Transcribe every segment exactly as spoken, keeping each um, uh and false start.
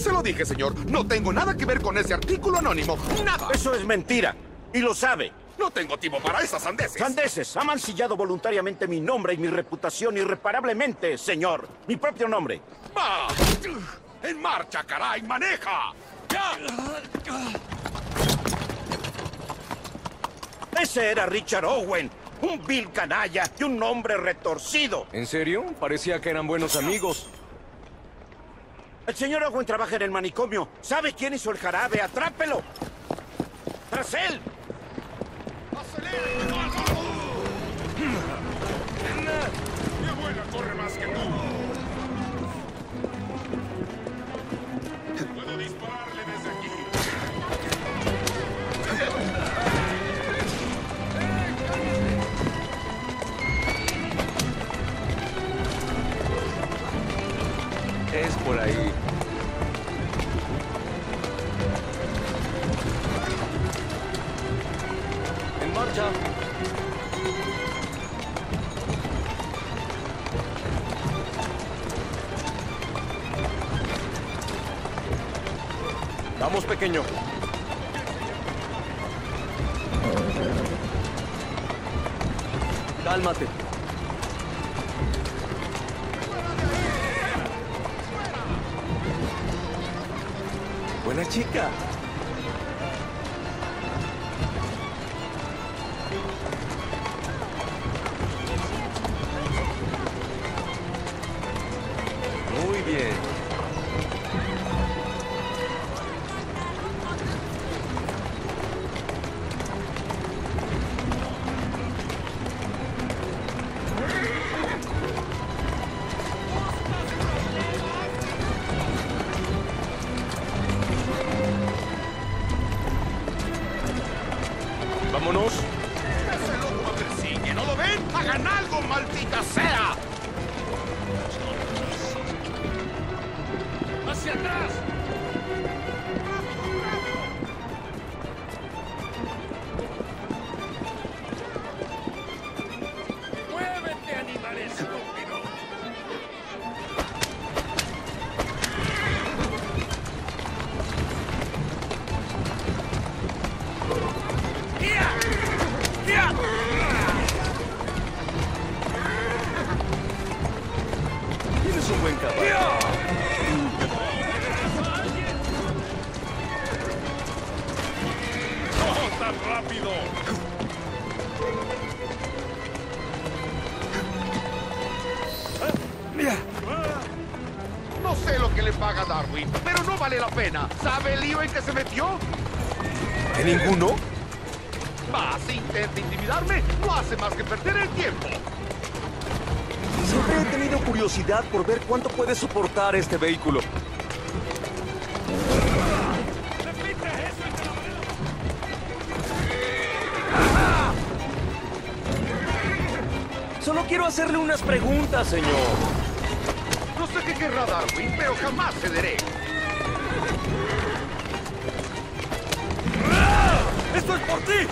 se lo dije, señor. No tengo nada que ver con ese artículo anónimo. ¡Nada! Eso es mentira. Y lo sabe. No tengo tiempo para esas sandeces. ¡Sandeces! Ha mancillado voluntariamente mi nombre y mi reputación irreparablemente, señor. Mi propio nombre. ¡Va! ¡En marcha, caray! ¡Maneja! ¡Ya! Ese era Richard Owen. Un vil canalla y un hombre retorcido. ¿En serio? Parecía que eran buenos amigos. El señor Owen trabaja en el manicomio. ¿Sabe quién hizo el jarabe? ¡Atrápelo! ¡Tras él! ¡Acelere! ¡Mi abuela corre más que tú! Puedo dispararle desde aquí. Es por ahí. En marcha. Vamos, pequeño. Cálmate. Buena chica. Muy bien. Vámonos. ¡Ese loco me persigue! ¿No lo ven? ¡Hagan algo, maldita sea! ¡Hacia atrás! ¡Muévete, animal estúpido! Tienes un buen caballo. ¡No tan rápido! No sé lo que le paga Darwin, pero no vale la pena. ¿Sabe el lío en que se metió? ¿En ninguno? Va, si intenta intimidarme, no hace más que perder el tiempo. Siempre he tenido curiosidad por ver cuánto puede soportar este vehículo. Solo quiero hacerle unas preguntas, señor. No sé qué querrá Darwin, pero jamás cederé. ¡Esto es por ti!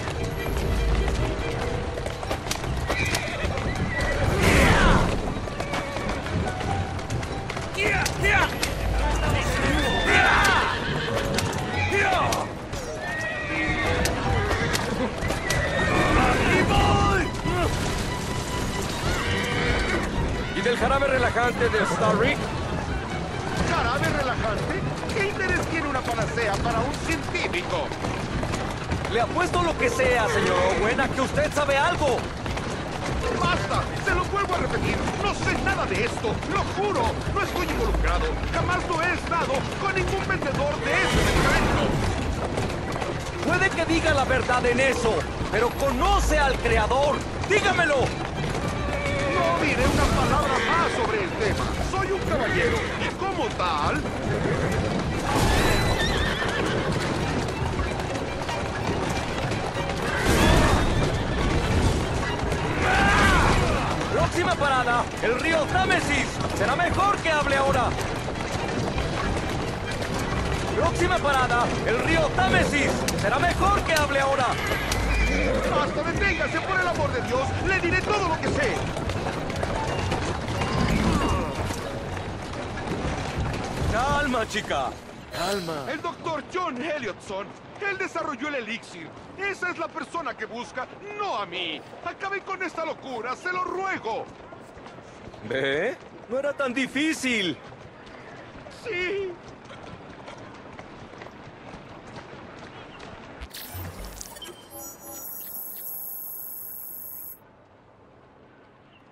¿Y del jarabe relajante de Starrick? ¿Jarabe relajante? ¿Qué interés tiene una panacea para un científico? Le apuesto lo que sea, señor Owen, a que usted sabe algo. ¡Basta! Se lo vuelvo a repetir. No sé nada de esto. Lo juro. No estoy involucrado. Jamás lo he estado con ningún vendedor de ese medicamento. Puede que diga la verdad en eso, pero conoce al creador. ¡Dígamelo! No diré una palabra más sobre el tema. Soy un caballero y como tal... Próxima parada, el río Támesis. Será mejor que hable ahora. Próxima parada, el río Támesis. Será mejor que hable ahora. ¡Basta, deténgase, por el amor de Dios! ¡Le diré todo lo que sé! Calma, chica. Calma. El doctor John Elliotson. Él desarrolló el elixir. Esa es la persona que busca, no a mí. Acabe con esta locura, se lo ruego. ¿Ve? No era tan difícil. Sí,